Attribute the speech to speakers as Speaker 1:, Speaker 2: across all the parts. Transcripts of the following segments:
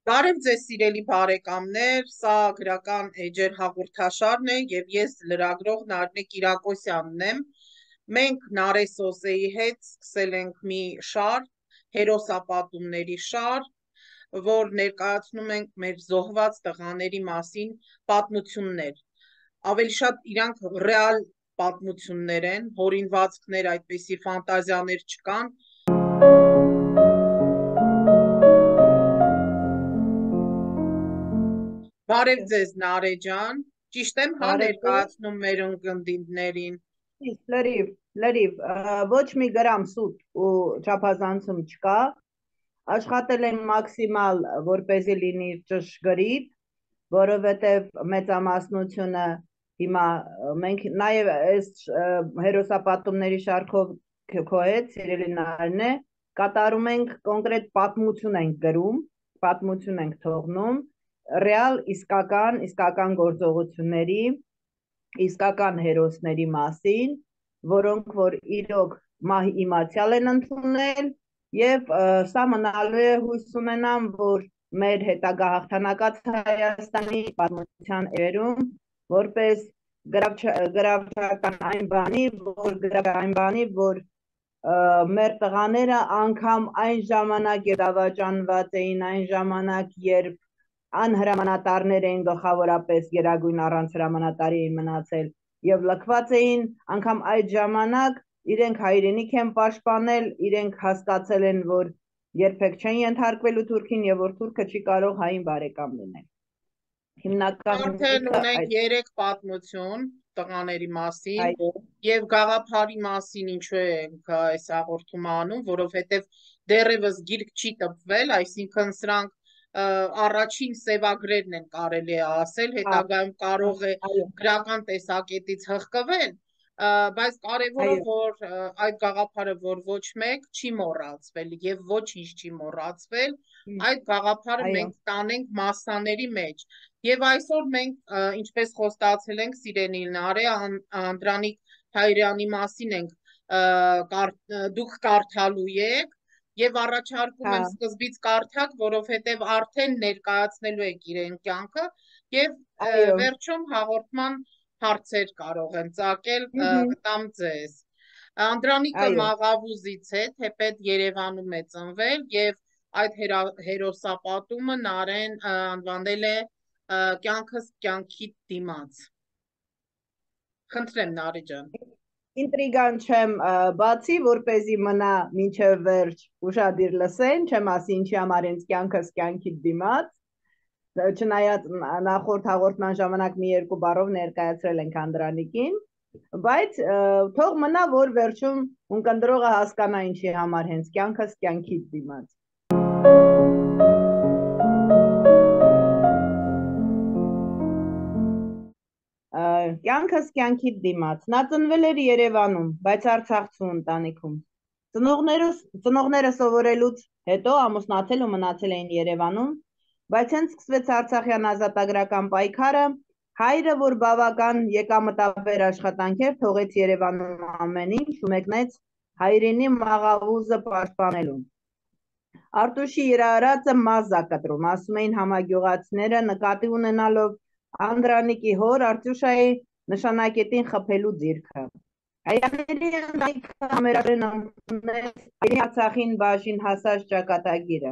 Speaker 1: Բարև ձեզ սիրելի բարեկամներ, սա գրական էջեր հաղորդաշարն է եւ ես լրագրող Նարինե Կիրակոսյանն եմ։ Մենք Նարե Սոսեի հետ սկսել ենք մի շար, հերոսապատումների շար, որ ներկայացնում ենք մեր զոհված տղաների մասին պատմություններ։ Ավելի շատ իրանք ռեալ պատմություններ են, հորինվածքներ, այդպիսի ֆանտազիաներ չկան։ Բարև ձեզ Նարե ջան, ճիշտ եմ հա ներկայացնում մեր ունկնդիրներին։
Speaker 2: Լրիվ, ոչ մի գրամ սուտ ու չափազանցում չկա, աշխատել են մաքսիմալ, որպեսզի լինի ճշգրիտ, որովհետև մեծամասնությունը հիմա մենք նաև այս հերոսապատումների շարքով քո հետ, սիրելի Նարինե, կատարում ենք կոնկրետ պատմություն ենք գրում, պատմություն ենք թողնում, ռեալ իսկական գործողությունների, իսկական հերոսների մասին, որոնք որ իրոք իմացյալ են ընդունել եւ սա մնալու է հույս ունենամ, որ մեր հետագա հաղթանակած Հայաստանի պատմության էրում որպես գրավչական այն բանի, որ մեր տղաները անգամ այն ժամանակ դավաճանված էին, այն ժամանակ երբ անհրամանատարներ էին գլխավորապես գերագույն առանց հրամանատարի էին մնացել եւ լքված էին, անգամ այդ ժամանակ իրենք հայրենիք են պաշտպանել, իրենք հասկացել են, որ երբեք չեն ենթարկվելու թուրքին եւ որ թուրքը չի կարող հային բարեկամ լինել։
Speaker 1: Արդեն ունենք 3 պատմություն տղաների մասին եւ գաղափարի մասին ինչու ենք այս հաղորդումը անում, որովհետեւ դեռևս գիրք չի տպվել, այսինքն սրանք առաջին սևագրերն են կարելի է ասել, հետագայում կարող է գրական տեսակետից հղկվել, բայց կարևորը որ այդ գաղափարը որ ոչ մեկ չի մոռացվել եւ ոչինչ չի մոռացվել, այդ գաղափարը մենք տանենք մասսաների մեջ եւ այսօր մենք ինչպես խոստացել ենք սիրելի Նարե Անդրանիկ Հայրյանի մասին ենք դուք կարդալու եք եւ առաջարկում եմ սկզբից կարդակ, որովհետեւ արդեն ներկայացնելու եք իրեն կյանքը եւ վերջում հաղորդման հարցեր կարող են ծագել, կտամ ձեզ։ Անդրանիկը Մաղավուզից է, թեպետ Երևանում է ծնվել եւ այդ հերոսապատումը Նարեն անվանել է կյանքս կյանքի դիմաց։ Խնդրեմ Նարի ջան։
Speaker 2: Ինտրիգան չեմ բացի, որպեսզի մնա մինչև վերջ ուշադիր լսեն, չեմ ասի ինչի համար ինձ կյանքս կյանքի դիմաց, չնայած նախորդ հաղորդման ժամանակ մի երկու բառով ներկայացրել ենք Անդրանիկին, բայց թող մնա, որ վերջում ունկնդրողը հասկանա ինչի համար հենց կյանքս կյանքի դիմաց։ Կյանքս կյանքի դիմաց։ Նա ծնվել էր Երևանում, բայց Արցախցու ընտանիքում։ Ծնողները սովորելուց հետո ամուսնացել ու մնացել էին Երևանում, բայց հենց սկսվեց Արցախյան ազատագրական պայքարը, հայրը, որ բավական եկամտաբեր աշխատանքեր թողեց Երևանում ամեն ինչ ու մեկնեց հայրենի Մաղավուզը պաշտպանելու։ Արտուշի իրարածը մազա կտրում, ասում էին համագյուղացիները նկատի ունենալով Անդրանիկի հոր Արտուշայի նշանակետին խփելու ձիրքը։ Հայրյանների ընտանիքը համերաշխեն ընդունեց Արցախին բաժին հասած ճակատագիրը։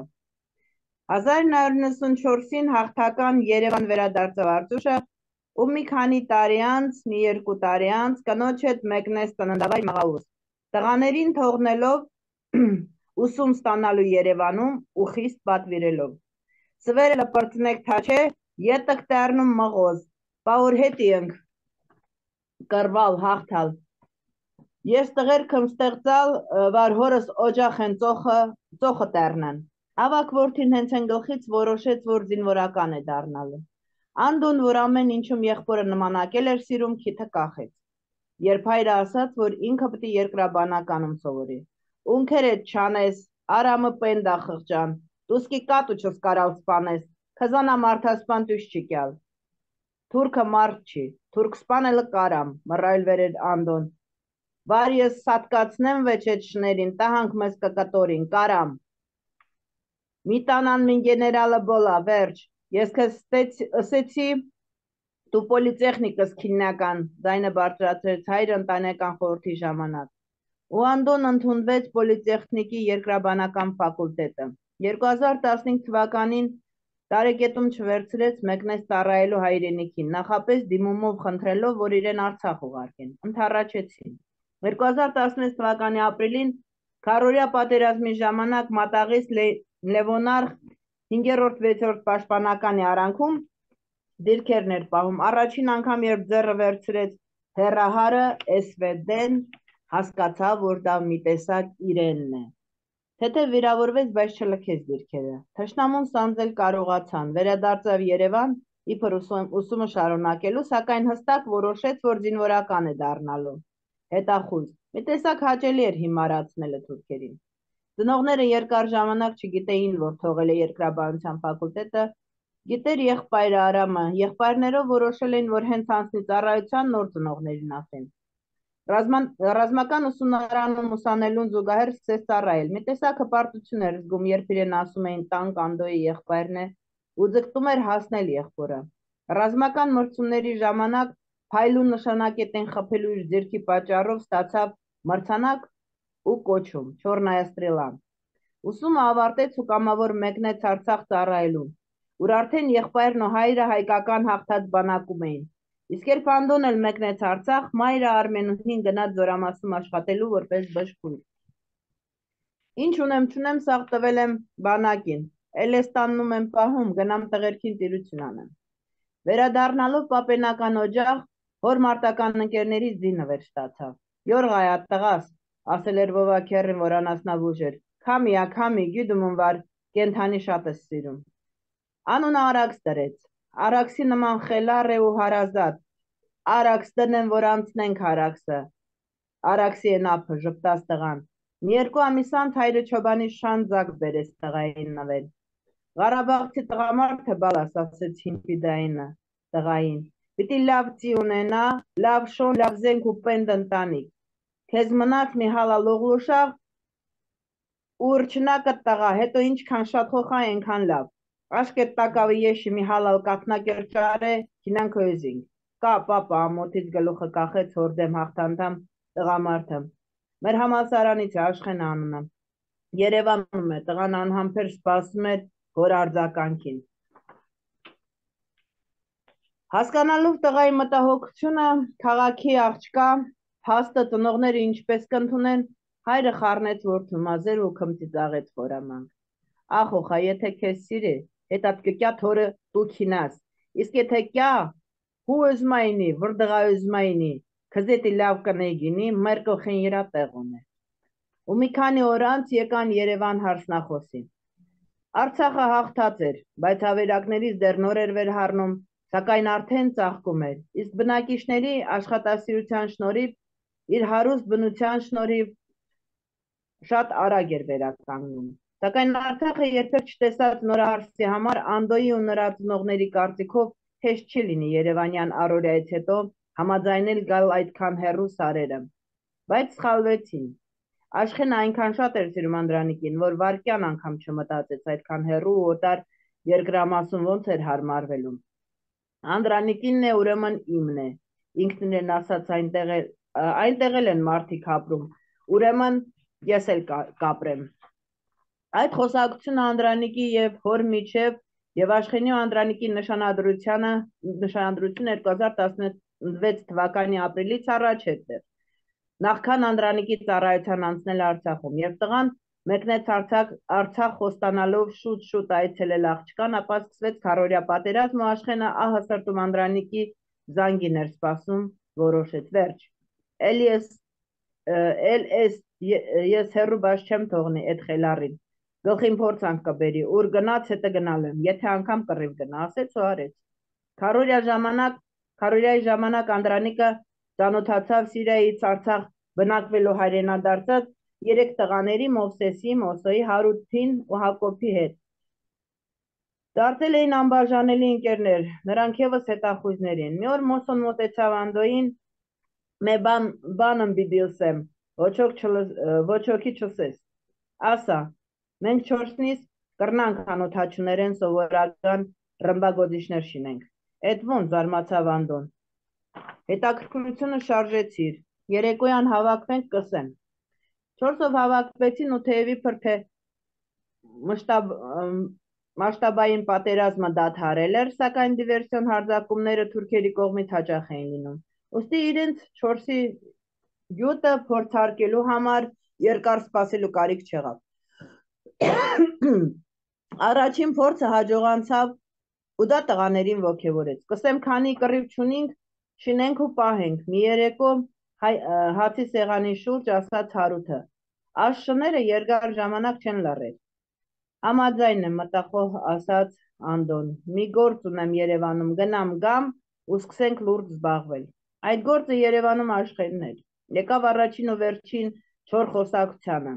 Speaker 2: 1994-ին հաղթական Երևան վերադարձավ Արտուշը ու մի քանի տարի անց, մի երկու տարի անց կնոջ հետ մեկնեց ծննդավայր Մաղավուզ, տղաներին թողնելով ուսում ստանալու Երևանում ու խիստ պատվիրելով։ Սվերը լպրծնեք թաչե, ետք դառնում մղոզ, բա որ հետի ենք կռվալ, հաղթալ։ Ես տղերքըմ ստեղծալ, վար հորս օջախ են ծոխը տեռնան։ Ավակ որդին հենց են գլխից որոշեց, որ զինվորական է դառնալու։ Անդուն, որ ամեն ինչում եղբորը նմանակել էր սիրում, քիթը կախեց։ Երբ հայրը ասաց, որ ինքը պիտի երկրաբանականում սովորի։ Ունքեր էդ չանես, արամը պենդա խղճան, դուսկի կատու չս կարալ սպանես, քզանա մարդասպան տույս չի կյալ։ Թուրքը մարդ չի, թուրք սպանելը կարամ, մռայլ վերեր Անդոն։ Վար ես սատկացնեմ վեչ էդ շներին, տահանք մեզ կկտորին, կարամ։ մի տանան մին գեներալը բոլա, վերջ, ես քեզ ըսեցի, դու պոլիտեխնիկս քիննական, ձայնը բարձրացրեց հայրը ընտանեկան խորհրդի ժամանակ, ու Անդոն ընդունվեց պոլիտեխնիկի երկրաբանական ֆակուլտետը, 2015 թվականին տարեկետում չվերցրեց մեկնեց ծառայելու հայրենիքին, նախապես դիմումով խնդրելով, որ իրեն Արցախ ուղարկեն, ընդառաջեցին, 2016 թվականի ապրիլին քառօրյա պատերազմի ժամանակ մատաղից Լևոնարխ 5-րդ 6-րդ պաշտպանականի արանքում դիրքերն էր պահում, առաջին անգամ երբ ձեռը վերցրեց հեռահարը SVD-ն հասկացավ, որ դա մի տեսակ իրենն է, թեթև վիրավորվեց, բայց չլքեց դիրքերը, թշնամուն սանձել կարողացան, վերադարձավ Երևան, իբր ուսումը շարունակելու, սակայն հստակ որոշեց, որ զինվորական է դառնալու, հետախույզ, մի տեսակ հաճելի էր հիմարացնելը թուրքերին, ծնողները երկար ժամանակ չգիտեին, որ թողել է երկրաբանության ֆակուլտետը, գիտեր եղբայրը Արամը, եղբայրներով որոշել էին, որ հենց անցնի ծառայության նոր ծնողներին ասեն, Ռազմական ուսումնարանում ուսանելուն զուգահեռ սկսեց ծառայել, մի տեսակ հպարտություն էր զգում, երբ իրեն ասում էին տանկ Անդոյի եղբայրն է ու ձգտում էր հասնել եղբորը, ռազմական մրցումների ժամանակ փայլուն նշանակետեն խփելու իր ձեռքի պատճառով ստացավ մրցանակ ու կոչում, Չորնայա Ստրելա, ուսումը ավարտեց ու կամավոր մեկնեց Արցախ ծառայելուն, ուր արդեն եղբայրն ու հայրը հայկական հաղթած բանակում էին, իսկ երբ Անդոն էլ մեկնեց Արցախ, մայրը Արմենուհին գնաց Զորամասում աշխատելու որպես բժշկուհի։ Ինչ ունեմ չունեմ, սաղ տվել եմ բանակին, էլ ես տանում եմ պահում, գնամ տղերքին տիրություն անեմ։ Վերադառնալով պապենական օջախ, հոր մարտական ընկերներից զինվեր ստացավ։ Յորղայա տղաս, ասել էր Վովաքերին, որ անասնավուժ էր, քամի, գյուդում վար, կենթանի շատ ես սիրում։ Անունը Արաքս դրեց, Արաքսի նման խելառ է ու հարազատ, Արաքս դնեմ, որ անցնենք Արաքսը, Արաքսի են ապը, ժպտաց տղան, մի երկու ամիս անց հայրը Չոբանի շանձակ բերեց տղային նվել, Ղարաբաղցի տղամարդ է բալաս, ասեց Հինֆիդայինը տղային, պիտի լավ ծի ունենա, լավ շոն, լավ զենք ու պենդ ընտանիք, քեզ մնաց մի հալալ օղլուշաղ, ու ըրչնակը տղա, հետո ինչքան շատ խոխա, ենքան լավ, Աշկետ տակավի եշի մի հալալ կաթնակերճար է, կինանք օյզինք, կա պապա ամոթից գլուխը կախեց հորդեմ հաղթանդամ տղամարդը, մեր համալսարանից է Աշխեն անունը, Երևանում է, տղան անհամբեր սպասում էր հոր արձականքին։ Հասկանալով տղայի մտահոգությունը, քաղաքի աղջկա, փաստը ծնողները ինչպես կընդունեն, հայրը խառնեց որդու մազեր ու քմծիծաղեց խորամանկ։ Ախոխա, եթե քեզ սիրի, հետատ կկյա թորը դու քինաս, իսկ եթե կյա, հու özmayini, վրդղա özmayini, քզետի լավ կնեգինի, մեր կլխին իրա տեղում է։ Ու մի քանի օր անց եկան Երևան հարսնախոսի։ Արցախը հաղթած էր, բայց ավերակներից դեռ նոր էր վերհառնում, սակայն արդեն ծաղկում էր, իսկ բնակիչների աշխատասիրության շնորհիվ, իր հարուստ բնության շնորհիվ շատ արագ էր վերականգնում։ Սակայն Արցախը երբեք չտեսած նորահարսի համար Անդոյի ու նրա ծնողների կարծիքով հեշտ չի լինի Երևանյան առօրյայից հետո համաձայնել գալ այդքան հեռու սարերը, բայց սխալվեցին։ Աշխենը այնքան շատ էր սիրում Անդրանիկին, որ վարկյան անգամ չմտածեց այդքան հեռու ու օտար երկրամասում ոնց էր հարմարվելու։ Անդրանիկինն է, ուրեմն իմն է, ինքն իրեն ասաց այնտեղ են մարդիկ ապրում, ուրեմն ես էլ կապրեմ։ Այդ խոսակցությունը Անդրանիկի և հոր միջև և Աշխենի ու Անդրանիկի նշանադրությունը 2016 թվականի ապրիլից առաջ էր դեռ, նախքան Անդրանիկի ծառայության անցնել Արցախում, երբ տղան մեկնեց Արցախ խոստանալով շուտ այցելել աղջկան, ապա սկսվեց քառօրյա պատերազմ ու Աշխենը ահը սրտում Անդրանիկի զանգին էր սպասում, որոշեց վերջ, ես հեռու բաց չեմ թողնի էդ խելառին, գլխին փորձանք կբերի, ուր գնաց հետը գնալ եմ, եթե անգամ կռիվ գնա, ասեց ու արեց։ Քառօրյայի ժամանակ Անդրանիկը ծանոթացավ Սիրիայից Արցախ բնակվելու հայրենադարձած 3 տղաների Մովսեսի, Մոսոյի, Հարութին ու Հակոբի հետ։ Դարձել էին անբաժանելի ընկերներ, նրանք ևս հետախույզներ էին։ Մի օր Մոսոն մոտեցավ Անդոյին, մե բանն բիդիլսեմ, ոչ ոքի չսես, ասա, մենք չորսնից կրնանք անոթաչուներեն սովորական ռմբագոծիչներ շինենք։ Էդ ոնց զարմացավ Անդոն։ Հետաքրքրությունը շարժեցիր։ Երեկոյան հավաքվենք կսեմ։ 4-ով հավաքվեցին ու թեևի փրթե մասշտաբային պատերազմը դադարել էր, սակայն դիվերսիոն հարձակումները թուրքերի կողմից հաճախ էին լինում։ Ուստի իրենց 4-ի գյուտը փորձարկելու համար երկար սպասելու կարիք չեղավ։ Առաջին փորձը հաջողանցավ ու դա տղաներին ոգևորեց։ Կսեմ քանի կռիվ չունենք, շինենք ու պահենք։ Մի երեկո հացի սեղանի շուրջ ասաց Հարութը։ Աշշները երկար ժամանակ չեն լռել։ Համաձայն եմ, մտախոհ ասաց Անդոն։ Մի գործ ունեմ Երևանում, գնամ գամ ու սկսենք լուրջ զբաղվել։ Այդ գործը Երևանում աշխենն էր։ Եկավ առաջին ու վերջին չոր խոսակցությանը։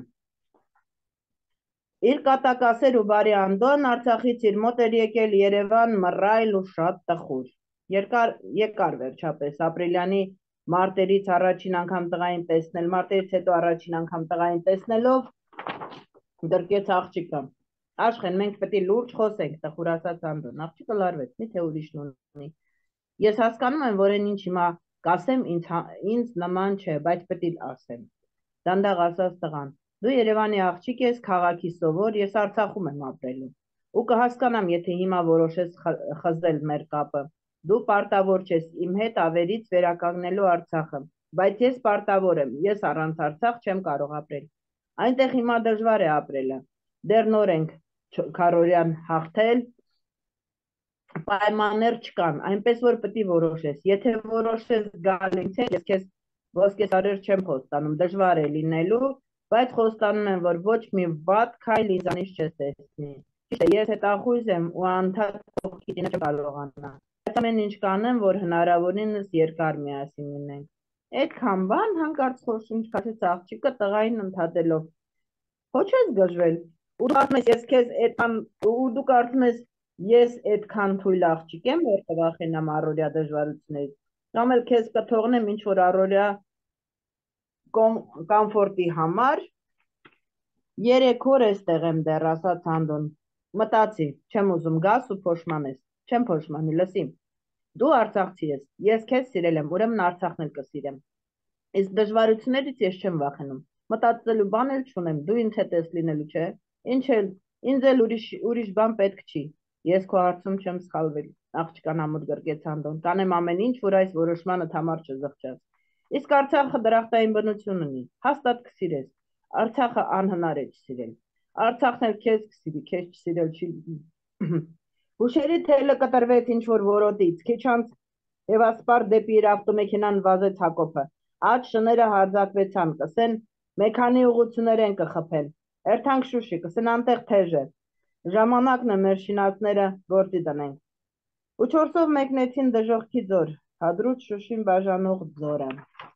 Speaker 2: Իր կատակասեր ու բարի Անդոն Արցախից իր մոտ էր եկել Երևան մռայլ ու շատ տխուր։ Եկար վերջապես ապրիլյանի մարտերից առաջին անգամ տղային տեսնել, մարտերից հետո առաջին անգամ տղային տեսնելով դրկեց աղջիկը։ Աշխեն, մենք պետք է լուրջ խոսենք, տխուր ասաց Անդոն։ Աղջիկը լարվեց, միթե ուրիշն ունի։ Ես հասկանում եմ, որ այն ինչ հիմա կասեմ ինձ նման չէ, բայց պետք է ասեմ։ Դանդաղ ասաց տղան։ Դու Երևանի աղջիկ ես, քաղաքի սովոր, ես Արցախում եմ ապրելու։ Ու կհասկանամ, եթե հիմա որոշես խզել մեր կապը։ Դու պարտավոր չես իմ հետ ավերից վերականգնելու Արցախը, բայց ես պարտավոր եմ, ես առանց Արցախ չեմ կարող ապրել։ Այնտեղ հիմա դժվար է ապրելը։ Դեռ նոր ենք քարորյան հաղթել, պայմաններ չկան, այնպես որ պետք է որոշես։ Եթե որոշես գալ ինձ հետ, ես քեզ ոսկե սարեր չեմ խոստանում, դժվար է լինելու, բայց խոստանում եմ, որ ոչ մի վատ քայլ ինձանից չես տեսնի։ Ճիշտ է, ես հետախույզ եմ ու անդադ կողքի դինը չեմ կարողանա։ Բայց ամեն ինչ կանեմ, որ հնարավորինս երկար միասին լինենք։ Այդքան բան հանկարծ խոշունչ քաշեց աղջիկը տղային ընդհատելով։ Ոչ ես գժվել։ Դու կարծում ես ես այդքան թույլ աղջիկ եմ, որ կվախենամ առօրյա դժվարություններից, կամ էլ քեզ կթողնեմ ինչ որ առօրյա կոմֆորտի համար։ 3 օր էստեղ եմ դեռ, ասաց Անդոն։ Մտածի, չեմ ուզում գաս ու փոշմանես։ Չեմ փոշմանի, լսի։ Դու արցախցի ես, ես քեզ սիրել եմ, ուրեմն Արցախն էլ կսիրեմ։ Իսկ դժվարություններից ես չեմ վախենում։ Մտածելու բան էլ չունեմ, դու ինձ հետ ես լինելու, չէ։ Ինձ էլ ուրիշ բան պետք չի։ Ես քո հարցում չեմ սխալվել, աղջկան ամոթ գրկեց Անդոն։ Կանեմ ամեն ինչ, որ այս որոշմանդ համար չզղջաս։ Իսկ Արցախը դրախտային բնություն ունի, հաստատ կսիրես։ Արցախը անհնար է չսիրել։ Արցախն էլ քեզ կսիրի, քեզ չսիրել չի լինի։ Հուշերի թելը կտրվեց ինչ որ որոտից, քիչ անց Եվասպար դեպի իր ավտոմեքենան վազեց Հակոբը։ Աջ շները հարձակվեցան, կսեն մեքանի ուղություններ են կխփել։ Երթանք Շուշի, կսեն անտեղ թեժ է։ Ժամանակն է մեր շինածները գործի տնենք։ Ու 4-ով մեկնեցին դժողքի ձոր, Հադրութ Շուշին բաժանող ձորը։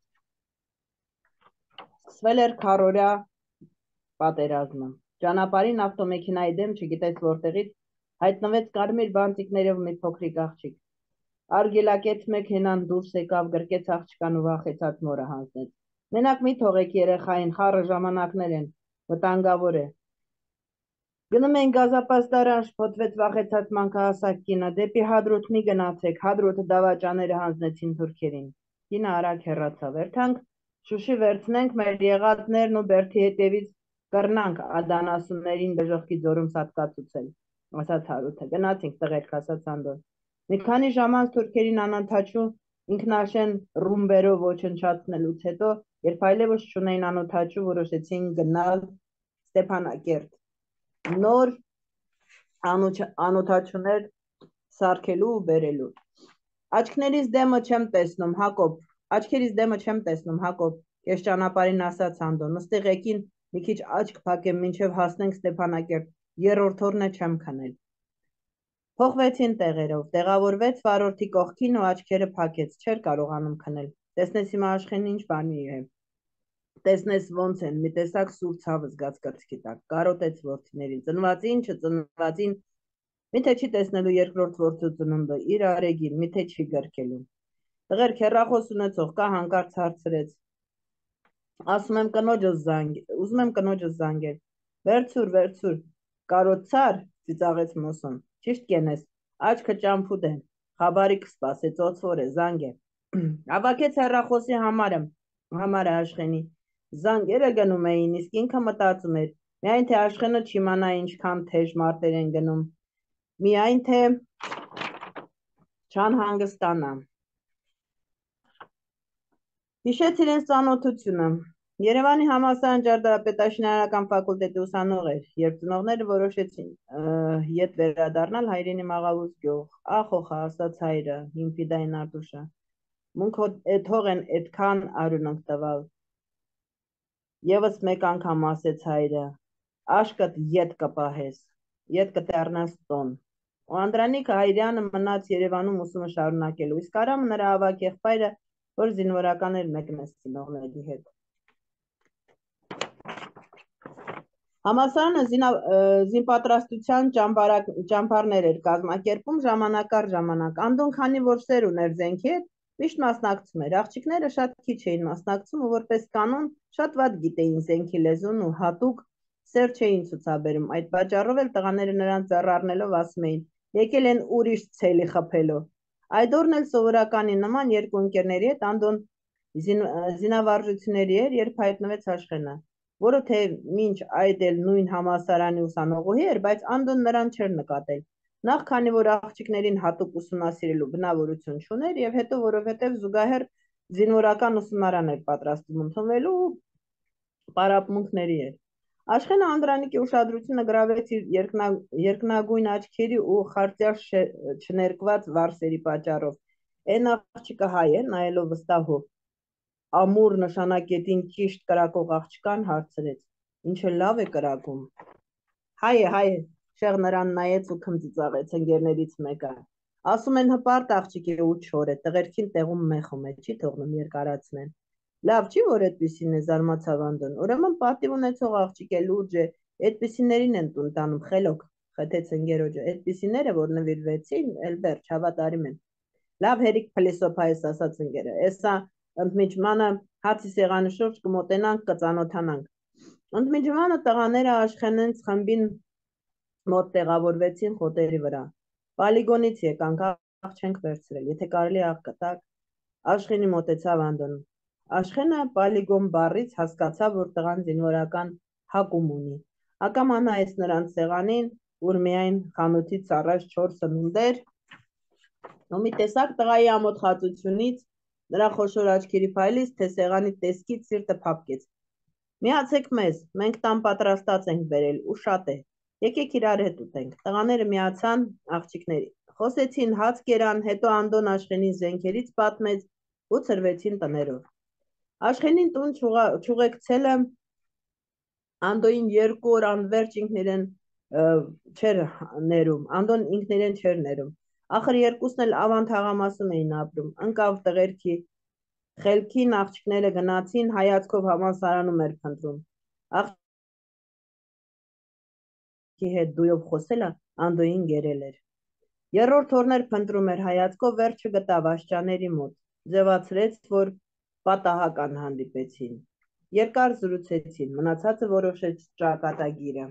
Speaker 2: Սկսվել էր քարորյա պատերազմը։ Ճանապարհին ավտոմեքենայի դեմ չգիտես որտեղից հայտնվեց կարմիր բանտիկներով մի փոքրիկ աղջիկ։ Արգելակեց մեքենան դուրս եկավ, գրկեց աղջկան ու վախեցած մորը հանձնեց։ Մենակ մի թողեք երեխային, խառը ժամանակներ են, վտանգավոր է։ Գնում են գազապաստարան, շփոթվեց վախեցած մանկահասակ կինը, դեպի Հադրութ մի գնացեք, Հադրութը դավաճաները հանձնեցին թուրքերին։ Կինը արագ հեռացավ։ Երթանք Շուշի վերցնենք մեր եղածներն ու Բերդի հետևից կռնանք ադանասուններին դժողքի ձորում սատկացուցել, ասաց Հարութը։ Գնացինք տղերք, ասաց Անդոն։ Մի քանի ժամ անց թուրքերին անօդաչու ինքնաշեն ռումբերով ոչնչացնելուց հետո, երբ այլևս չունեին անօդաչու, որոշեցին գնալ Ստեփանակերտ, նոր անօդաչուներ սարքելու ու բերելու։ Աչքերիս դեմը չեմ տեսնում, Հակոբ, ես ճանապարհին ասաց Անդոն, նստի ղեկին մի քիչ աչք փակեմ, մինչև հասնենք Ստեփանակերտ, 3-րդ օրն է չեմ քնել։ Փոխվեցին տեղերով, տեղավորվեց վարորդի կողքին ու աչքերը փակեց, չէր կարողանում քնել։ Տեսնես հիմա Աշխենն ինչ բանի է։ Տեսնես ոնց են, մի տեսակ սուր ցավ զգաց կրծքի տակ, կարոտեց որդիներին, ծնվածին, չծնվածին, միթե չի տեսնելու երկրորդ որդու ծնունդը, իր արեգին, միթե չի գրկելու։ Տղերք հեռախոս ունեցող կա, հանկարծ հարցրեց։ Ուզում եմ կնոջս զանգել։ Վերցուր, Կարոտ ցար, ծիծաղեց Մոսոն։ Ճիշտ կենես, աչքը ճամփուդ են, խաբարիք սպասեց, օծվոր է, զանգ է։ Հավաքեց հեռախոսի համարը Աշխենի։ Զանգերը գնում էին, իսկ ինքը մտածում էր, միայն թե Աշխենը չիմանա ինչքան թեժ մարտեր են գնում, միայն թե չանհանգստանա։ Հիշեց իրենց ծանոթությունը։ Երևանի համալսարան ճարտարապետաշինարարական ֆակուլտետի ուսանող էր, երբ ծնողները որոշեցին ետ վերադառնալ հայրենի Մաղավուս գյուղ։ Ախոխա, ասաց հայրը, հիմֆիդային Արտուշը։ Մունք էդ հողեն էդքան արունանք տվալ։ Եվս մեկ անգամ ասեց հայրը, աշկդ ետ կպահես, ետ կտեռնաս տոն։ Ու Անդրանիկը Հայրյանը մնաց Երևանում ուսումը շարունակելու, իսկ Արամը նրա ավագ եղբայրը, որ զինվորական էր մեկնեց ծնողների հետ։ Համալսարանը զինպատրաստության ճամբարներ էր կազմակերպում ժամանակ առ ժամանակ։ Անդոն քանի որ սեր ուներ զենքի հետ, միշտ մասնակցում էր։ Աղջիկները շատ քիչ էին մասնակցում ու որպես կանոն շատ վատ գիտեին զենքի լեզուն ու հատուկ սեր չէին ցուցաբերում։ Այդ պատճառով էլ տղաները նրանց ձեռ առնելով ասում էին. եկել են ուրիշ ցելի խփելու։ Այդ օրն էլ սովորականի նման երկու ընկերների հետ Անդոն զինավարժությունների էր, երբ հայտնվեց Աշխենը, որը թե մինչ այդ էլ նույն համալսարանի ուսանողուհի էր, բայց Անդոն նրան չէր նկատել։ Նախ քանի որ աղջիկներին հատուկ ուսումնասիրելու բնավորություն չուներ եւ հետո որովհետեւ զուգահեռ զինվորական ուսումնարան էր պատրաստվում ընդունվելու պարապմունքների էր։ Աշխենը Անդրանիկի ուշադրությունը գրավեց իր երկնագույն աչքերի ու խարտյալ չներկված վարսերի պատճառով։ Էն աղջիկը հայ է, նայելով վստահով ամուր նշանակետին ճիշտ կրակող աղջկան հարցրեց. Ինչ է լավ է կրակում։ Հայ է, շեղ նրան նայեց ու քմծիծաղեց ընկերներից մեկը։ Ասում են հպարտ աղջիկ է ու չոր է, տղերքին տեղում մեխում է, չի թողնում երկարացնեն։ Լավ չի, որ այդպիսին է, զարմացավ Անդոն։ Ուրեմն պատիվ ունեցող աղջիկ է, լուրջ է, այդպիսիներին են տուն տանում, խելոք, խթեց ընկերոջը։ Այդպիսիները, որ նվիրվեցին, էլ վերջ հավատարիմ են։ Լավ հերիք փլիսոփայես, ասաց ընկերը։ Էսա ընդմիջմանը հացի սեղանի շուրջ կմոտենանք, կծանոթանանք։ Ընդմիջմանը տղաները Աշխենից խմբին մոտ տեղավորվեցին խոտերի վրա։ Պալիգոնից եկանք, աղ չենք վերցրել, եթե կարելի աղ կտակ։ Աշխենի մոտեցավ Անդոն։ Աշխենը պալիգոն բառից հասկացավ, որ տղան զինվորական հակում ունի։ Ակամա նայեց նրանց սեղանին, ուր միայն խանութից առաջ 4 սնունդեր, ու մի տեսակ տղայի ամոթխածությունից, նրա խոշոր աչքերի փայլից, թե սեղանի տեսքից սիրտը փափկեց։ Միացեք մեզ, մենք տան պատրաստած ենք բերել ու շատ է։ Եկեք իրար հետ ուտենք։ Տղաները միացան աղջիկների։ Խոսեցին, հաց կերան, հետո Անդոն Աշխենին զենքերից պատմեց ու ծրվեցին տներով։ Աշխենին տուն չուղեկցելը Անդոյին 2 օր անverջ Անդոն ինքն իրեն չէր ներում։ Ախր երկուսն էլ Ավան թաղամասում էին ապրում։ Ընկավ տղերքի խելքին աղջիկները գնացին, հայացքով համալսարանում էր փնտրում։ Աղջիկի հետ դույով խոսելը Անդոյին գերել էր։ Երրորդ օրներ փնտրում էր հայացքով, վերջը գտավ աշճաների մոտ, ձևացրեց, որ պատահական հանդիպեցին։ Երկար զրուցեցին, մնացածը որոշեց ճակատագիրը։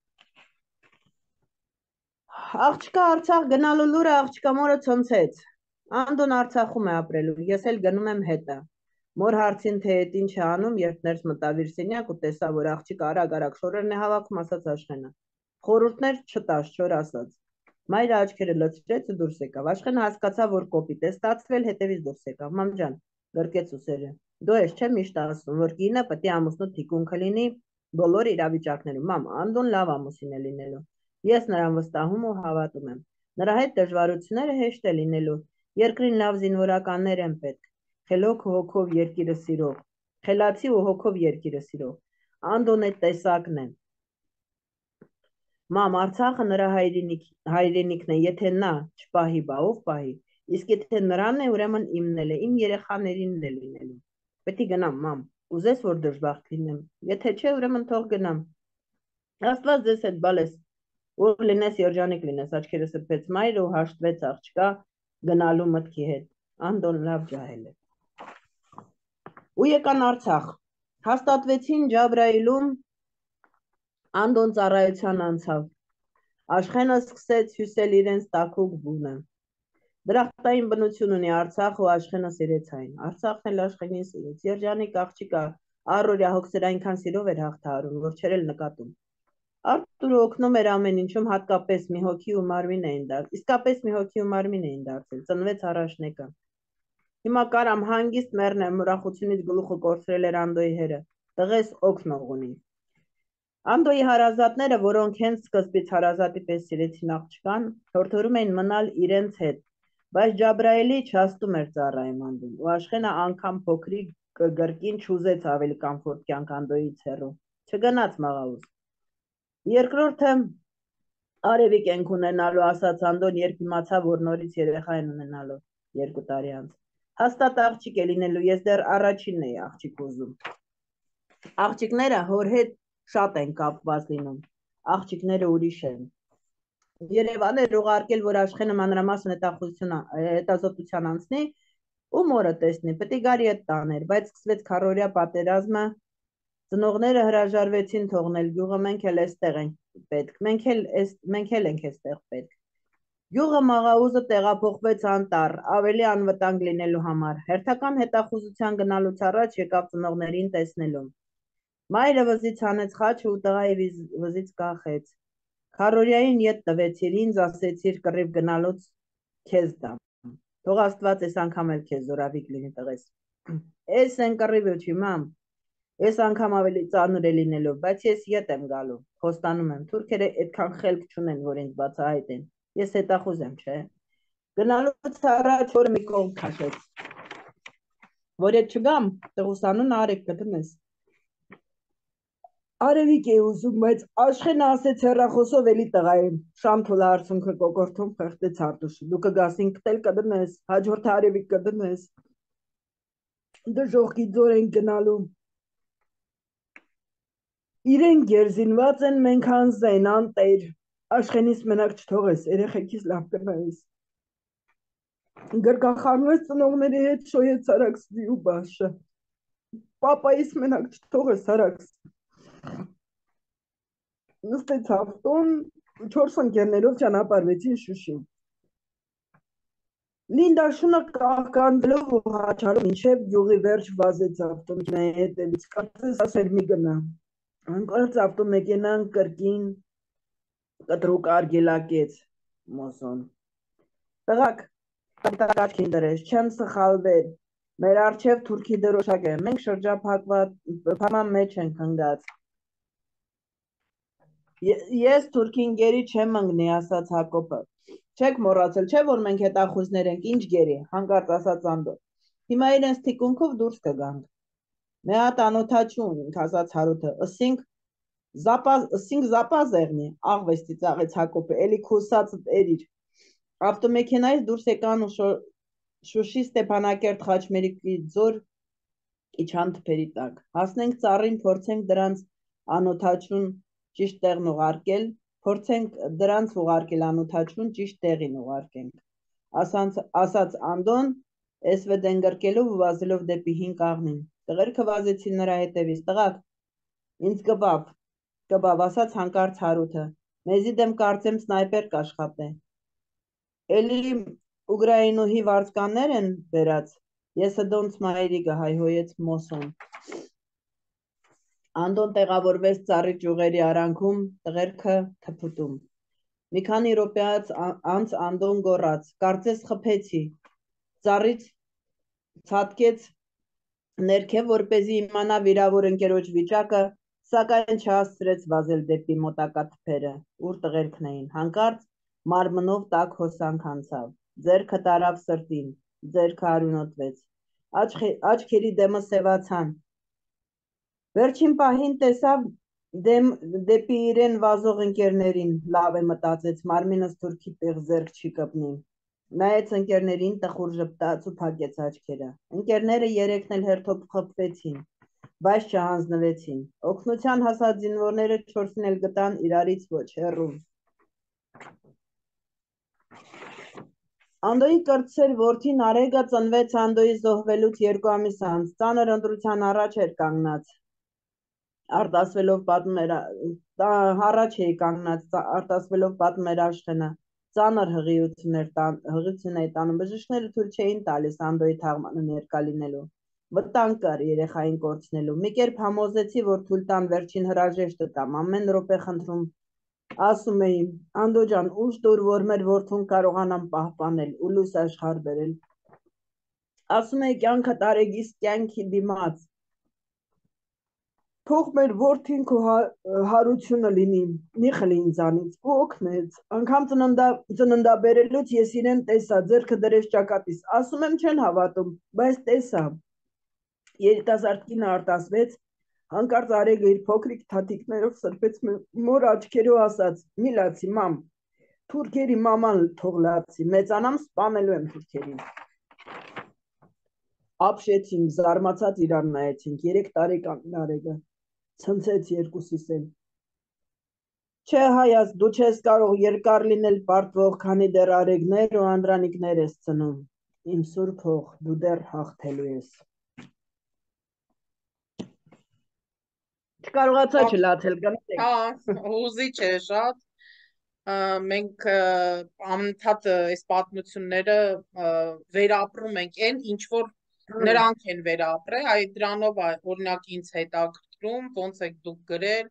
Speaker 2: Աղջկա Արցախ գնալու լուրը աղջկա մորը ցնցեց։ Անդոն Արցախում է ապրելու, ես էլ գնում եմ հետը։ Մոր հարցին թե այդ ինչ է անում, երբ ներս մտավ իր սենյակ ու տեսավ, որ աղջիկը արագ շորերն է հավաքում, ասաց Աշխենը։ Խորհուրդներ չտաս, չոր ասաց։ Մայրը աչքերը լցրեց ու դուրս եկավ։ Աշխենը հասկացավ, որ կոպիտ է ստացվել, հետևից դուրս եկավ։ Մամ ջան, գրկեց ուսերը։ Դու ես չէ միշտ ասում, որ կինը պետք է ամուսնու թիկունքը լինի բոլոր իրավիճակներում։ Մամ, Անդոն լավ ամուսին է լինելու։ Ես նրան վստահում ու հավատում եմ։ Նրա հետ դժվարությունները հեշտ է լինելու։ Երկրին լավ զինվորականներ են պետք։ Խելոք ու հոգով երկիրը սիրող, խելացի ու հոգով երկիրը սիրող։ Անդոն այդ տեսակն է։ Մամ, Արցախը նրա հայրենիքն է, եթե նա չպահի, բա ով պահի։ Իսկ եթե նրան է, ուրեմն իմն էլ է, իմ երեխաներին է լինելու։ Պետք է գնամ, մամ, ուզես որ դժբախտ լինեմ։ Եթե չէ, ուրեմն թող գնամ։ Աստված ձեզ հետ բալես։ Որ լինես երջանիկ լինես, աչքերը սրբեց մայրը ու հաշտվեց աղջկա գնալու մտքի հետ։ Անդոն լավ ջահել է։ Ու եկան Արցախ։ Հաստատվեցին Ջաբրայիլում, Անդոն ծառայության անցավ։ Աշխենը սկսեց հյուսել իրենց տաքուկ բունը։ Դրախտային բնություն ունի Արցախը ու Աշխենը սիրեց այն։ Արցախն էլ Աշխենին սիրեց։ Երջանիկ աղջիկը առօրյա հոգսեր այնքան սիրով էր հաղթահարում, որ չէր էլ նկատում։ Արտուրը օգնում էր ամեն ինչում, հատկապես մի հոգի ու մարմին էին դարձել։ Իսկապես մի հոգի ու մարմին էին դարձել։ Ծնվեց առաջնեկը։ Հիմա կարամ հանգիստ մեռնեմ, ուրախությունից գլուխը կորցրել էր Անդոյի հերը։ Տղես օգնող ունի։ Անդոյի հարազատները, որոնք հենց սկզբից հարազատի պես սիրեցին աղջկան, հորդորում էին մնալ իրենց հետ, բայց Ջաբրայելի չհաստում էր ծառայում Անդոն, ու Աշխենը անգամ փոքրիկ գրկին չուզեց ավելի կամֆորտ կյանք Անդոյից հեռու, չգնաց մաղաուս։ Երկրորդը արևիկ ենք ունենալու, ասաց Անդոն, երբ իմացավ, որ նորից երեխա են ունենալու 2 տարի անց։ Հաստատ աղջիկ է լինելու, ես դեռ առաջինն էի աղջիկ ուզում։ Աղջիկները հոր հետ շատ են կապված լինում, աղջիկները ուրիշ են։ Երևան էր ուղարկել, որ Աշխենը մանրամասն հետազոտության անցնի ու մորը տեսնի, պետք է գարի հետ տաներ, բայց սկսվեց քառօրյա պատերազմը, ծնողները հրաժարվեցին թողնել գյուղը, մենք էլ էստեղ ենք պետք, մենք էլ ենք էստեղ պետք։ Գյուղը մաղաուզը տեղափոխվեց անտառ, ավելի անվտանգ լինելու համար, հերթական հետախուզության գնալուց առաջ եկավ ծնողներին տեսնելու։ Մայրը վզից հանեց խաչը ու տղայի վզից կախեց։ Քառօրյային ետ տվեցիր, ինձ ասեցիր կռիվ գնալուց քեզ դամ։ Թող Աստված այս անգամ էլ քեզ զորավիկ լինի տղես։ Էս են կռիվը չի, մամ։ Այս անգամ ավելի ծանր է լինելու, բայց ես ետ եմ գալու, խոստանում եմ, թուրքերը այդքան խելք չունեն, որ ինձ բացահայտեն։ Ես հետախուզ եմ, չէ։ Գնալուց առաջ որ մի կողմ քաշեց։ Որ ետ չգամ, տղուսանուն արեք կդնես։ Արևիկ է ուզում, բայց Աշխենը ասեց հեռախոսով էլի տղա եմ, շանթուլը արցունքը կոկորթում խեղտեց Արտուշը, դու կգասին կտել կդնես, հաջորդ արևիկ կդնես, դժողքի ձոր են գնալու, իրեն գերզինված են, մենք անձայն, անտեր, Աշխենից մենակ չթողես, երեխեքից լավ կնայես, գրկախանվեց ծնողների հետ շոյեց Արաքսի ու բաշը, պապայից մենակ չթողես Արաքս, նստեց ավտոն, 4 ընկերներով ճանապարհվեցին Շուշի։ Լինդա շունը կաղկանելով ու հաչարում մինչև գյուղի վերջ վազեց ավտոմեքենայի հետևից, կարծես ասեր մի գնա։ Անկարծ ավտոմեքենան կրկին կտրուկ արգելակեց Մոսոն։ Տղաք, տակաչքին դրես, չեմ սխալվել, մեր առջև թուրքի դրոշակ է, մենք շրջափակման մեջ ենք ընկած։ Ես թուրքին գերի չեմ ընկնի, ասաց Հակոբը։ Չեք մոռացել, չէ՞ որ մենք հետախույզներ ենք, ինչ գերի, հանկարծ ասաց Անդոն։ Հիմա իրենց թիկունքով դուրս կգանք։ Մի հատ անօթաչու ունենք, ասաց Հարութը, ըսինք զապազեղնի, աղվես ծիծաղեց Հակոբը, էլի քուսածդ էրիր։ Ավտոմեքենայից դուրս եկան ու Շուշի Ստեփանակերտ Խաչմերուկի ձոր իջան թփերի տակ։ Հասնենք ծառին, փորձենք դրանց անօթաչուն ճիշտ տեղն ուղարկել, փորձենք դրանց ուղարկել անօթաչուն ճիշտ տեղին ուղարկենք, ասաց Անդոն, SVD ընկրկելով ու վազելով դեպի հին կաղնին։ Տղերքը վազեցին նրա հետևից, տղաք, ինձ կբավ, ասաց հանկարծ Հարութը, մեզի դեմ կարծեմ սնայպեր կաշխատե։ Էլի Ուկրաինուհի վարձկաններ են բերած, ես հդոնց մայրիկը հայհոյեց Մոսոն։ Անդոն տեղավորվեց ծառի ճյուղերի արանքում, տղերքը թփուտում։ Մի քանի րոպե անց Անդոն գոռաց, կարծես խփեցի, ծառից ցատկեց ներքև, որպեսզի իմանա վիրավոր ընկերոջ վիճակը, սակայն չհասցրեց վազել դեպի մոտակա թփերը, ուր տղերքն էին, հանկարծ մարմնով տաք հոսանք անցավ, ձեռքը տարավ սրտին, ձեռքը արյունոտվեց, աչքերի դեմը սևացան, վերջին պահին տեսավ դեպի իրեն վազող ընկերներին, լավ է մտածեց, մարմինս թուրքի տեղ ձեռք չի կպնի, նայեց ընկերներին, տխուր ժպտաց ու փակեց աչքերը, ընկերները երեքն էլ հերթով խփվեցին, բայց չհանձնվեցին, օգնության հասած զինվորները 4-ին էլ գտան իրարից ոչ հեռու։ Անդոյի կրտսեր որդին Արեգը ծնվեց Անդոյի զոհվելուց 2 ամիս անց, ծանր ընտրության առաջ էր կանգնած, արտասվելով պատմում էր առաջ էի կանգնած արտասվելով պատմեր Աշխենը ծանր հղիություններ տանում բժիշկները թույլ չէին տալիս Անդոյի թաղմանը ներկա լինելու վտանգ կար երեխային կորցնելու մի կերպ համոզեցի որ թույլ տան վերջին հրաժեշտը տամ ամեն րոպե խնդրում ասում էի Անդո ջան ուշ դուր որ մեր որդուն կարողանամ պահպանել ու լույս աշխարհ բերել ասում էի կյանքը տարեգիս կյանքի դիմաց թող մեր որդին քո հարությունը լինի, մի խլի ինձանից ու օգնեց, անգամ ծննդաբերելուց ես իրեն տեսա, ձեռքը դրեց ճակատիս, ասում եմ չեն հավատում, բայց տեսա, երիտասարդ կինը արտասվեց, հանկարծ Արեգը իր փոքրիկ թաթիկներով սրբեց մոր աչքերով ասաց, մի լացի մամ, թուրքերի մաման թող լացի, մեծանամ սպանելու եմ թուրքերին ապշեցինք, զարմացած իրան նայեցինք, 3 տարեկան Արեգը ցնցեց երկուսիս էլ Չէ հայաց դու չես կարող երկար լինել պարտվող քանի դեռ արեգներ ու անդրանիկներ ես ծնում իմ սուրբ հող դու դեռ հաղթելու ես չկարողացա չլացել գնացեք
Speaker 1: Հա հուզիչ է շատ մենք անընդհատ այս պատմությունները վերապրում ենք այն ինչ որ նրանք են վերապրել այդ դրանով օրինակ ինձ հետաքրքրում ոնց եք դուք գրել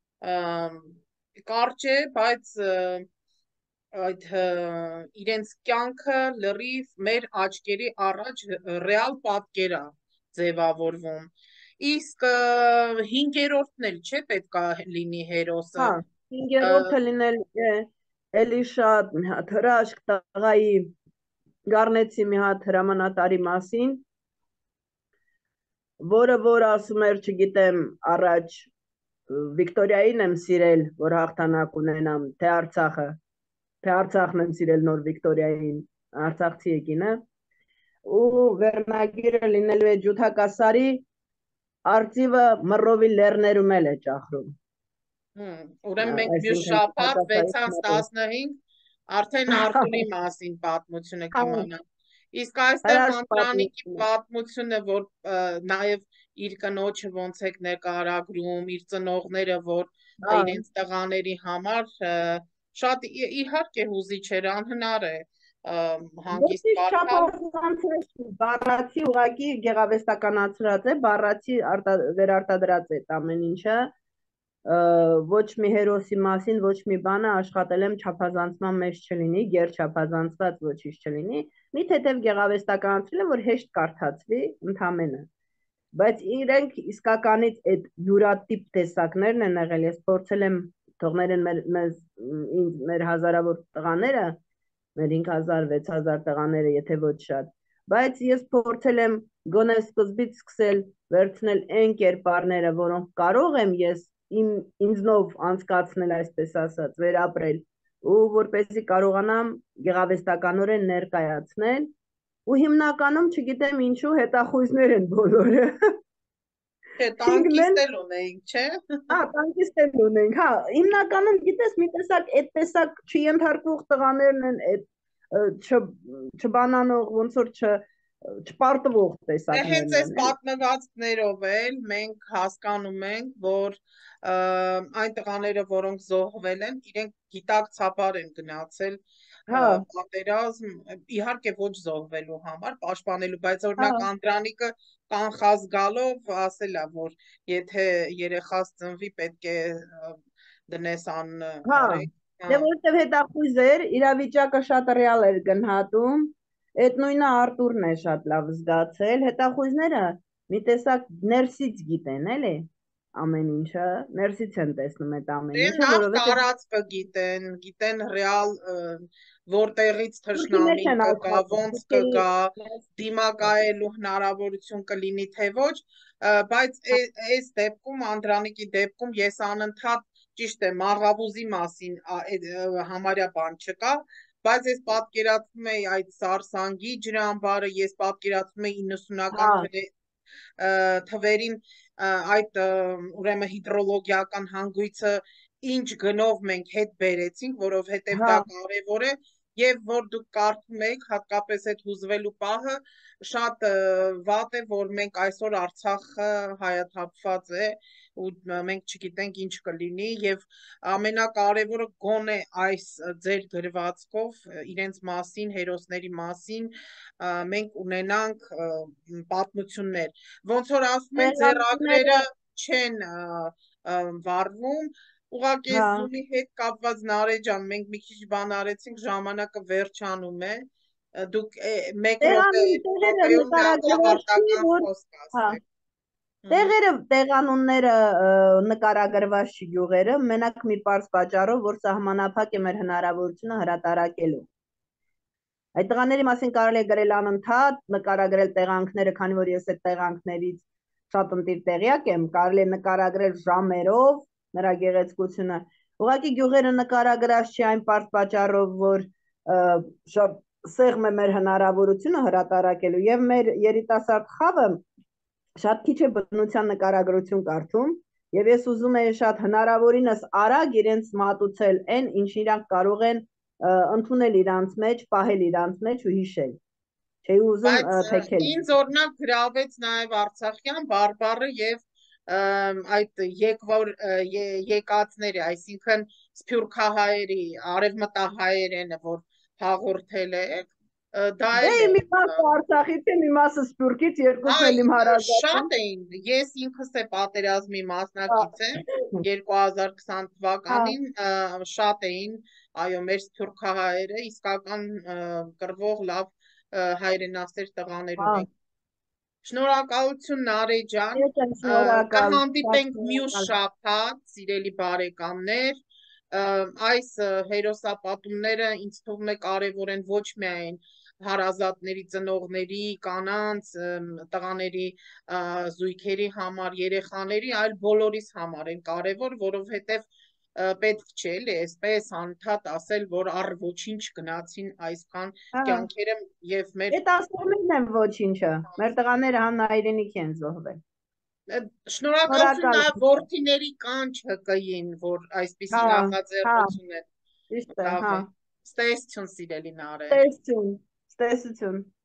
Speaker 1: կարճ է բայց այդ իրենց կյանքը լրիվ մեր աչքերի առաջ ռեալ պատկեր է ձևավորվում իսկ 5-րդն էլ չէ պետքա լինի հերոսը
Speaker 2: 5-րդը լինել էլի շատ մի հատ հրաշք տղայի գառնեցի մի հատ հրամանատարի մասին որը որ ասում էր չգիտեմ առաջ Վիկտորիային եմ սիրել որ հաղթանակ ունենամ թե Արցախն եմ սիրել նոր Վիկտորիային Արցախցի եկինը ու վերնագիրը լինելու է ջութակասարի արծիվը մռովի լեռներում էլ է ճախրում
Speaker 1: ուրեմն մենք մյուս շաբաթ 6-15 արդեն Արթուրի մասին պատմությունը կիմանանք Իսկ այստեղ Անդրանիկի պատմությունը, որ նաև իր կնոջը ոնց եք ներկայարագրում, իր ծնողները, որ իրենց տղաների համար շատ իհարկե հուզիչ էր, անհնար է հանգիստ
Speaker 2: կարդալ։ Բառացի ուղակի գեղարվեստականացրած է, բառացի վերարտադրած է ամեն ինչը ոչ մի հերոսի մասին ոչ մի բանը աշխատել եմ չափազանցման մեջ չլինի, գերչափազանցված ոչինչ չլինի, մի թեթև գեղարվեստականացրել եմ, որ հեշտ կարդացվի ընդամենը։ Բայց իրենք իսկականից այդ յուրատիպ տեսակներն են եղել, ես փորձել եմ թողնել են մեր հազարավոր տղաները, մեր 5000-6000 տղաները, եթե ոչ շատ, բայց ես փորձել եմ գոնե սկզբից սկսել վերցնել այն կերպարները, որոնք կարող եմ ես ինձնով անցկացնել այսպես ասած, վերապրել ու որպեսզի կարողանամ գեղարվեստականորեն ներկայացնել ու հիմնականում չգիտեմ ինչու հետախույզներ են բոլորը
Speaker 1: Չէ, տանկիստ էլ ունեինք, չէ?
Speaker 2: Հա, տանկիստ էլ ունենք, հա, հիմնականում գիտես մի տեսակ այդ տեսակ չենթարկվող տղաներն են այդ չբանանող ոնց որ չպարտվող տեսակներն են։
Speaker 1: Հենց այս պատմվածքներով էլ մենք հասկանում ենք, որ այն տղաները, որոնք զոհվել են, իրենք գիտակցաբար են գնացել պատերազմ, իհարկե ոչ զոհվելու համար, պաշտպանելու, բայց օրինակ Անդրանիկը կանխած գալով ասել է, որ եթե երեխաս ծնվի, պետք է դնես անարեք։
Speaker 2: Դե որտեվ հետախույզ էր, իրավիճակը շատ ռեալ էր գնահատում, այդ նույնը Արտուրն է շատ լավ զգացել, հետախույզները մի տեսակ ներսից գիտեն, էլի, ամեն ինչը, ներսից են տեսնում այդ ամեն ինչը,
Speaker 1: որովհետև տարածքը գիտեն ռեալ որտեղից թշնամին կգա, ոնց կգա, դիմակայելու հնարավորություն կլինի, թե ոչ, բայց այս դեպքում, Անդրանիկի դեպքում ես անընդհատ ճիշտ է, մաղավուզի մասին համարյա բան չկա, բայց ես պատկերացնում էի այդ Սարսանգի ջրամբարը, ես պատկերացնում էի 90-ական թվերին այդ ուրեմն հիդրոլոգիական հանգույցը ինչ գնով մենք հետ բերեցինք, որովհետև դա կարևոր է Եվ որ դուք կարդում եք, հատկապես այդ հուզվելու պահը, շատ վատ է, որ մենք այսօր Արցախը հայաթափված է ու մենք չգիտենք ինչ կլինի եւ ամենակարևորը գոնե այս ձեր գրվածքով իրենց մասին, հերոսների մասին մենք ունենանք պատմություններ։ Ոնց որ ասում են, ձեռագրերը չեն վառվում, ուղղակի
Speaker 2: Հա,
Speaker 1: Zoom-ի հետ կապված Նարեկ ջան, մենք մի քիչ բան արեցինք, ժամանակը վերջանում է։ Դուք մեկ րոպե,
Speaker 2: տեղերը
Speaker 1: րոպեում միակ
Speaker 2: նկարագրված չի,
Speaker 1: ավարտական
Speaker 2: որ
Speaker 1: խոսք
Speaker 2: հա,
Speaker 1: ասեք։
Speaker 2: տեղանունները նկարագրված չի գյուղերը, մենակ մի պարզ պատճառով, որ սահմանափակ է մեր հնարավորությունը հրատարակելու։ Այդ տղաների մասին կարելի է գրել անընդհատ, նկարագրել տեղանքները, քանի որ ես այդ տեղանքներից շատ ընտիր տեղյակ եմ, կարելի է նկարագրել ժամերով նրա գեղեցկությունը։ Ուղղակի գյուղերը նկարագրած չի այն պարզ պատճառով, որ շատ սեղմ է մեր հնարավորությունը հրատարակելու եւ մեր երիտասարդ խավը շատ քիչ է բնության նկարագրություն կարդում եւ ես ուզում եմ շատ հնարավորինս արագ իրենց մատուցել այն, ինչ իրանք կարող են ընդունել իրանց մեջ, պահել իրանց մեջ ու հիշել։ Չէի ուզում թեքել։
Speaker 1: Ինձ օրինակ գրավեց նաև Արցախյան բարբառը եւ այդ եկածները, այսինքն սփյուռքահայերի, արևմտահայերենը, որ հաղորդել է, դա
Speaker 2: Դե
Speaker 1: էլ
Speaker 2: մի
Speaker 1: է։
Speaker 2: մասը Արցախից է, մի մասը Սփյուռքից, երկուսն էլ իմ հարազատ են։
Speaker 1: Շատ էին, ես ինքս է պատերազմի մասնակից եմ 2020 թվականին, շատ էին, այո, մեր սփյուռքահայերը իսկական կռվող լավ հայրենասեր տղաներ ունենք։ Շնորհակալություն Նարեկ ջան,
Speaker 2: Ես եմ շնորհակալ,
Speaker 1: կհանդիպենք մյուս շաբաթ, սիրելի բարեկամներ, այս հերոսապատումները ինձ թվում է կարևոր են ոչ միայն հարազատների, ծնողների, կանանց, տղաների, զույգերի համար, երեխաների, այլ բոլորիս համար են կարևոր, որովհետև պետք չէ էլի այսպես անընդհատ ասել, որ առ ոչինչ գնացին այսքան կյանքերը եւ մեր
Speaker 2: Այդ ասողներն են ոչինչը։ Մեր տղաները հանրայրենիք են զոհվել։
Speaker 1: Շնորհակալություն նաև որդիների կանչ ՀԿ-ին, որ այսպիսի նախաձեռնություն է։
Speaker 2: Ճիշտ է,
Speaker 1: Լավ
Speaker 2: հա։
Speaker 1: է։ Ստեսություն սիրելի Նարեկ։
Speaker 2: Տեսություն, տեսություն։